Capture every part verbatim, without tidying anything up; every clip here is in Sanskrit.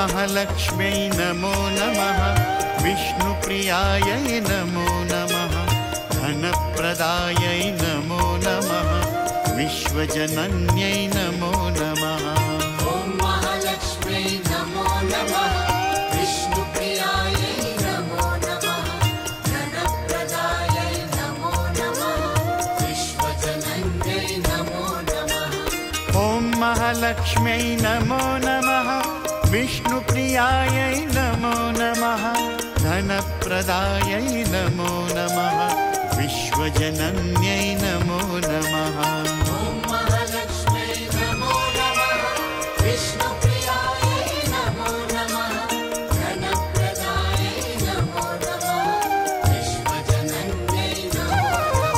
महालक्ष्म्यै नमो नमः। विष्णुप्रियायै नमो नमः। धनप्रदायै नमो नमः। विश्वजनन्यै नमो नमः। ॐ महालक्ष्म्यै नमो नमः। विष्णुप्रियायै नमो नमः। धनप्रदायै नमो नमः। विश्वजनन्यै नमो नमः। ॐ महालक्ष्म्यै नमो नमः। विष्णुप्रियायै नमो नमः। धनप्रदायै नमो नमः। विश्वजनन्यै नमो नमः। ॐ महालक्ष्म्यै नमो नमः। विष्णुप्रियायै नमो नमः। धनप्रदायै नमो नमः। विश्वजनन्यै नमो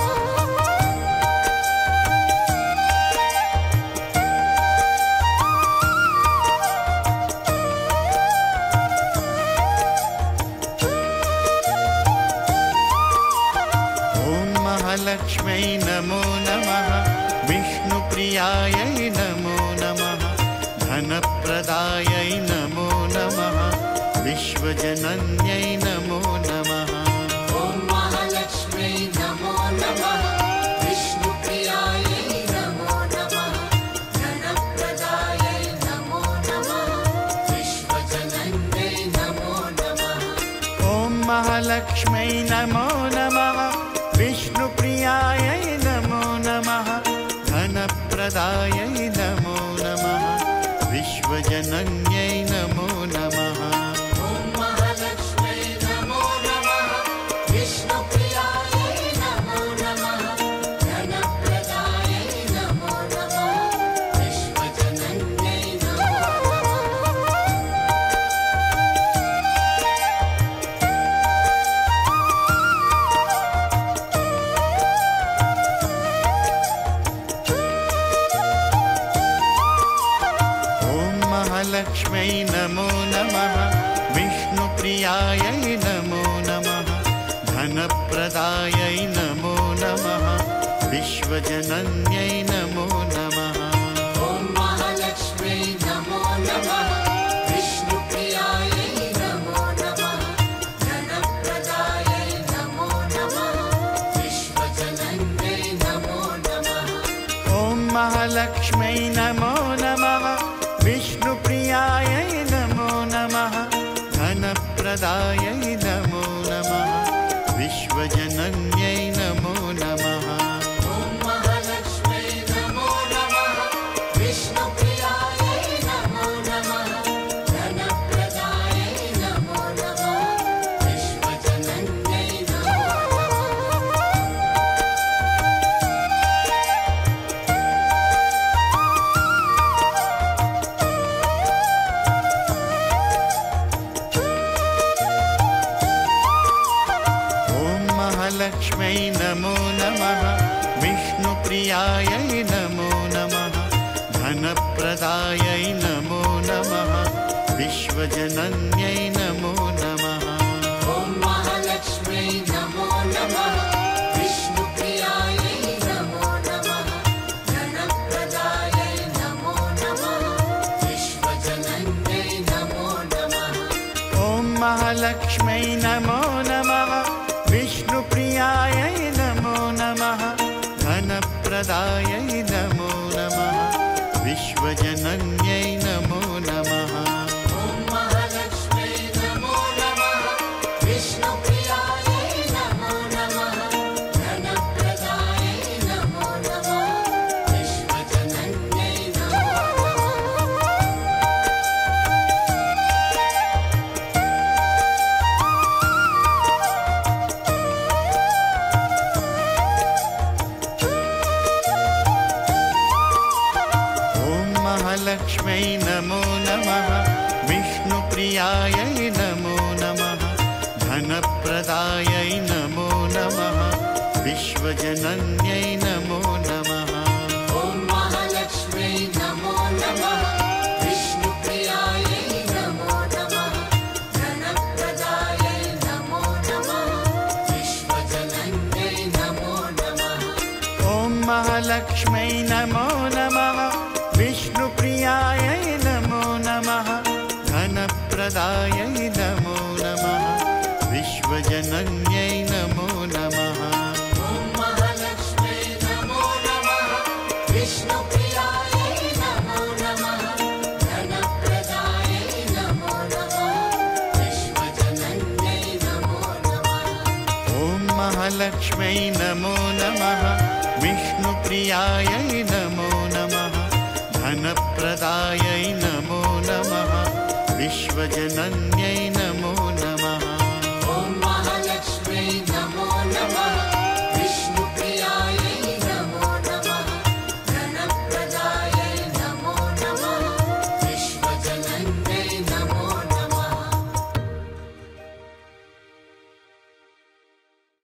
महालक्ष्म्यै नमो नमः। विष्णुप्रियायै नमो नमः। धनप्रदायै नमो नमः। विश्वजनन्यै नमो नमः। ॐ महालक्ष्म्यै नमो नमः। विष्णुप्रियायै नमो नमः। धनप्रदायै नमो नमः। विश्वजनन्यै नमो नमः। ॐ महालक्ष्म्यै नमो नमः। विष्णुप्रियायै नमो नमः। धनप्रदायै नमो नमः। विश्वजनन्यै नमो नमः। ॐ महालक्ष्म्यै नमो नमः। विष्णुप्रियायै नमो नमः। धनप्रदायै नमो नमः। विश्वजनन्यै नमो महालक्ष्म्यै नमो नमः। विष्णुप्रियायै नमो नमः। धनप्रदायै नमो नमः। विश्वजनन्यै नमो नमः। ॐ महालक्ष्म्यै नमो नमः। विष्णुप्रियायै नमो नमः। धनप्रदायै नमो नमः। विश्वजनन्यै नमो नमः। ॐ महालक्ष्म्यै नमो नमः। विष्णुप्रियायै नमो नमः। धनप्रदायै नमो नमः। विश्वजनन्यै नमो नमः। ॐ महालक्ष्म्यै नमो नमः। विष्णुप्रियायै नमो नमः। धनप्रदायै नमो नमः। विश्वजनन्यै नमो महालक्ष्म्यै नमो नमः। विष्णुप्रियायै नमो नमः। धनप्रदायै नमो नमः। विश्वजनन्यै नमो नमः। ॐ महालक्ष्म्यै नमो नमः। विष्णुप्रियायै नमो नमः। धनप्रदायै नमो नमः। विश्वजनन्यै नमो नमः। ॐ महालक्ष्म्यै नमो नमः। विष्णुप्रियायै नमो नमः। धनप्रदायै नमो नमः। विश्वजनन्यै नमो नमः। ॐ महालक्ष्म्यै नमो नमः। विष्णुप्रियायै नमो नमः। धनप्रदायै नमो नमः। विश्वजनन्यै नमो महालक्ष्म्यै नमो नमः। विष्णुप्रियायै नमो नमः। धनप्रदायै नमो नमः। विश्वजनन्यै नमो नमः। ॐ महालक्ष्म्यै नमो नमः। विष्णुप्रियायै नमो नमः। धनप्रदायै नमो नमः। विश्वजनन्यै नमो नमः। ॐ महालक्ष्म्यै नमो नमः। विष्णुप्रियायै नमो नमः। धन विश्वप्रियायै नमो नमः विश्वजनन्यै नमो नमः ॐ महालक्ष्म्यै नमो नमः विष्णुप्रियायै नमो नमः धनप्रदायै नमो नमः विश्वजनन्यै नमो नमः ॐ महालक्ष्म्यै नमो नमः विष्णुप्रियायै नमो नमः धनप्रदायै